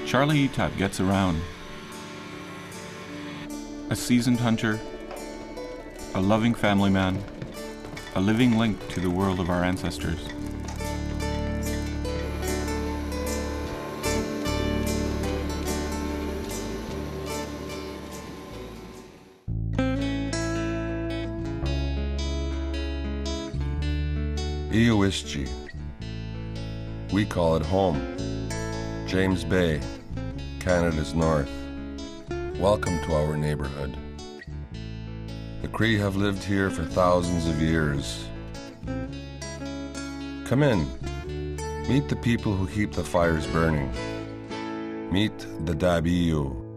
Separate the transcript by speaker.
Speaker 1: Iyiyuu gets around. A seasoned hunter, a loving family man, a living link to the world of our ancestors.
Speaker 2: Iyiyuu. We call it home. James Bay, Canada's north. Welcome to our neighborhood. The Cree have lived here for thousands of years. Come in. Meet the people who keep the fires burning. Meet the Iyiyuu.